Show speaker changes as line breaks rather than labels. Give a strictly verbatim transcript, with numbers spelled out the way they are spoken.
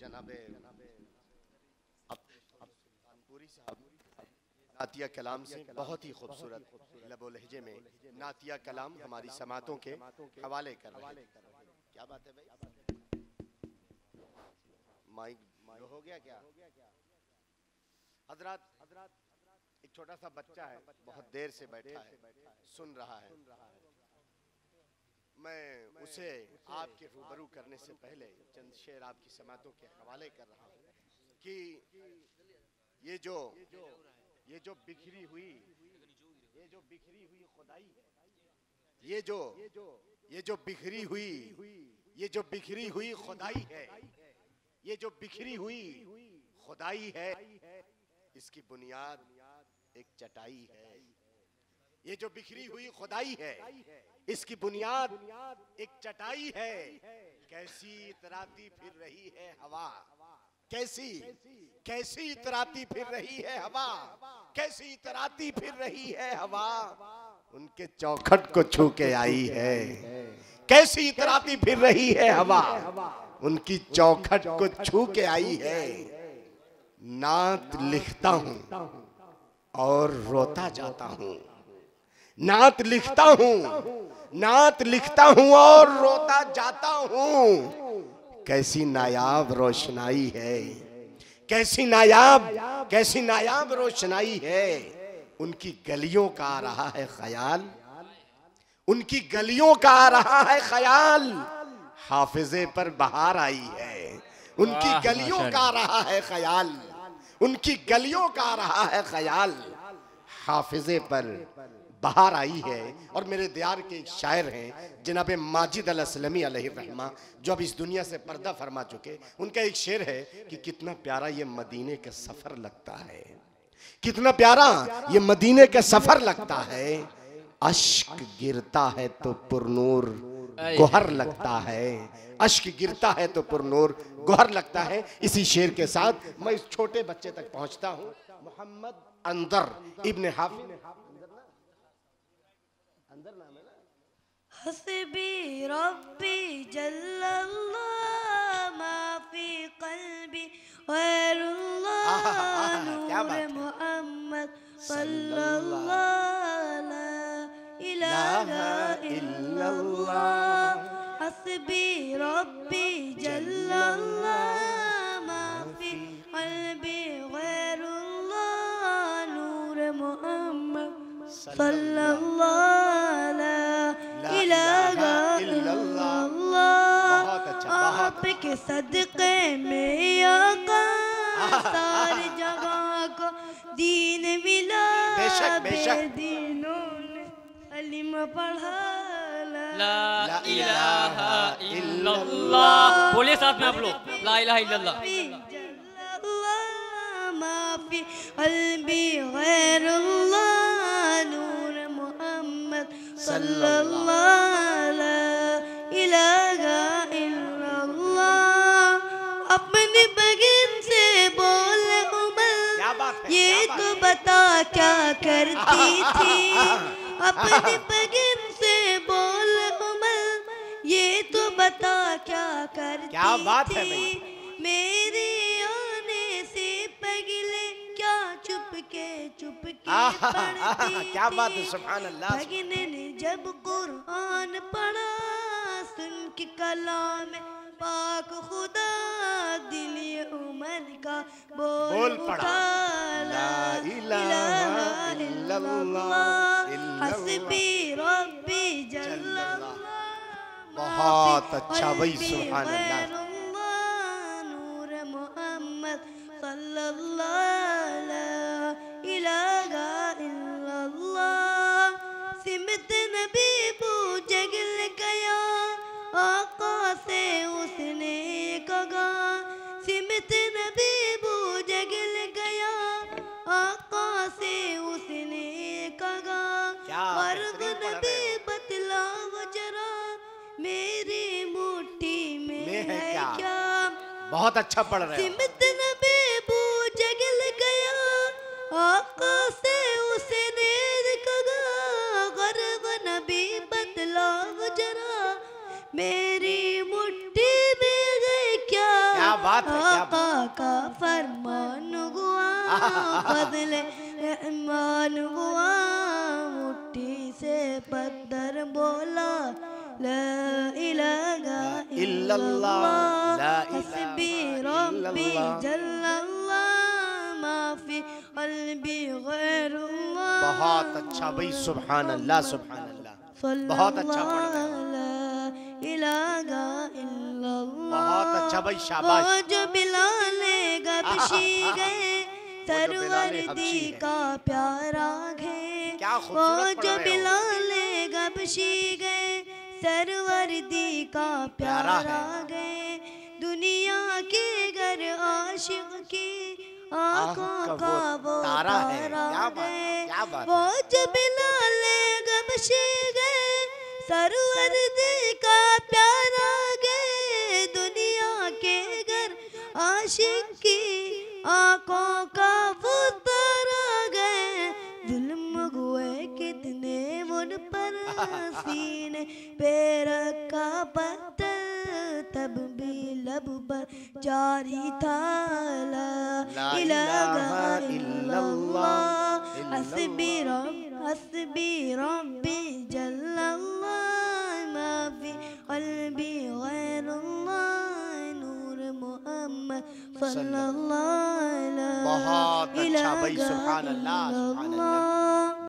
जनाबे पूरी साहब नातिया कलाम से बहुत ही खूबसूरत लबो लहजे में नातिया कलाम हमारी समातों के हवाले कर रहे हैं। क्या बात है भाई, माइक हो गया क्या? हजरात, एक छोटा सा बच्चा है, बहुत देर से बैठा है, सुन रहा है। मैं उसे आपके रूबरू करने से पहले चंद शेर आपकी समातों के हवाले कर रहा हूँ कि ये जो ये जो बिखरी हुई ये जो बिखरी हुई खुदाई है, ये जो ये जो बिखरी हुई ये जो बिखरी हुई खुदाई है, ये जो बिखरी हुई खुदाई है, इसकी बुनियाद एक चटाई है। ये जो बिखरी हुई खुदाई है, इसकी बुनियाद एक चटाई है। कैसी इतराती फिर रही है हवा, कैसी कैसी इतराती फिर रही है हवा, कैसी इतराती फिर रही है हवा, उनके चौखट को छू के आई है। कैसी इतराती फिर रही है हवा, उनकी चौखट को छू के आई है। नात लिखता हूँ और रोता जाता हूँ, नात लिखता हूँ नात लिखता हूँ और रोता जाता हूँ। कैसी नायाब रोशनाई है, कैसी नायाब कैसी नायाब रोशनाई है। उनकी गलियों का आ रहा है ख्याल, उनकी गलियों का आ रहा है ख्याल। हाफिजे पर बहार आई है, उनकी गलियों का आ रहा है ख्याल, उनकी गलियों का आ रहा है ख्याल। हाफिजे पर बहार आई है। और मेरे दियार के एक शायर हैं जनाब माजिद अल असलमी अलैहिर्रहमा, जो अब इस दुनिया से पर्दा फरमा चुके। उनका एक शेर है कि कितना प्यारा ये मदीने का सफर लगता है, कितना प्यारा ये मदीने का सफर लगता है। अश्क गिरता है तो पुरनूर गोहर लगता है, अश्क गिरता है तो पुरनूर गोहर लगता है। इसी शेर के साथ मैं इस छोटे बच्चे तक पहुंचता हूं। मोहम्मद अंदर इब्ने हाफिज,
हस्बी रब्बी जल्लल्लाह मा फी क़ल्बी गैरुल्लाह नूर मुहम्मद सल्लल्लाहु ला इलाहा इल्लल्लाह। हस्बी रब्बी जल्लल्लाह मा फी क़ल्बी गैरुल्लाह नूर मुहम्मद सल्लल्लाहु ला इलाहा इल्लल्लाह। आपके सदक़े में आका सारी जगह को दीन मिला,
बेशक बेशक
बेदीनों ने कलिमा पढ़ा
ला इलाहा इल्लल्लाह। बोलिए साथ में आप लोग, ला इलाहा इल्लल्लाह।
माफी क़ल्बी गैरुल्लाह नूर मुहम्मद सल्लल्लाहु ला इलाहा इल्लल्लाह। अपनी बगिन से बोल उमर, ये तो बता क्या करती थी। अपनी बगिन से बोल उमर, ये तो बता क्या करती
क्या बात है
थी। मेरी आने से पगले क्या चुपके चुपके पढ़ती
क्या बात है, सुभान अल्लाह।
भगने ने जब कुरान पढ़ा, सुन के कलाम पाक खुदा, दिल उमर का बोल,
बोल पड़ा
ला इलाहा इल्लल्लाह। हस्बी रब्बी जल्लल्लाह।
बहुत अच्छा भाई, सुभान अल्लाह।
नूर मुहम्मद सल्लल्लाहु ला इलाहा इल्लल्लाह। सिमत नबी बू जगल गया, आका से उसने कहा। सिमत नबी बू जगल गया, आका से उसने कहा। वर्ग नबी बतलाओ जरा, मेरी मुट्ठी में है क्या।
बहुत अच्छा पढ़ रहे हो।
सिमत नबी बू जगल गया, आका से उसने कहा। गर्ग नबी बतलाओ जरा, मेरी मुट्ठी में है क्या।
क्या बात है, क्या
आका का फरमान हुआ, बदले रहमान हुआ, मुट्ठी से पत्थर बोला ला इलाहा इल्लल्लाह,
ला
हस्बी
इलाहा
रब्बी
इल्लल्लाह।
जल्लल्लाह, माफी क़ल्बी गैरुल्लाह।
बहुत अच्छा भाई, सुभान अल्लाह सुभान अल्लाह, बहुत अच्छा पढ़ रहे हो, बहुत अच्छा भाई, शाबाश।
वो जो बिलाले गबशी गए,
बिलाले
सरवर
हबशी
दी
है।
का प्यारा घे,
क्या
वो
खूबसूरत पढ़
जो
रहे हो।
बिलाले गबशी गए, सरवर दी का
प्यारा
प्यारा
है।
गए, दुनिया के घर आशिक की आंखों
आँख
का वो
तारा है।
तारा
क्या बात है,
गए,
क्या बात
वो
है।
जो बिलाले गबशी गए, सरवर दी का प्यारा गए, दुनिया के घर आशिक की आंखों का वो तारा गए, जुल्म हुए कितने उन पर, सीने पे रखा पत्थर, तब भी लब पर जारी था ला इलाहा इल्लल्लाह, हस्बी रब हस्बी रब्बी जल्लल्लाह, माफी क़ल्बी गैरुल्लाह, नूर मोहम्मद सल्लल्लाहु अलैहि
बहुत अच्छा भाई,
इलाहा
सुभान अल्लाह, सुभान अल्लाह।
इल्लल्लाह।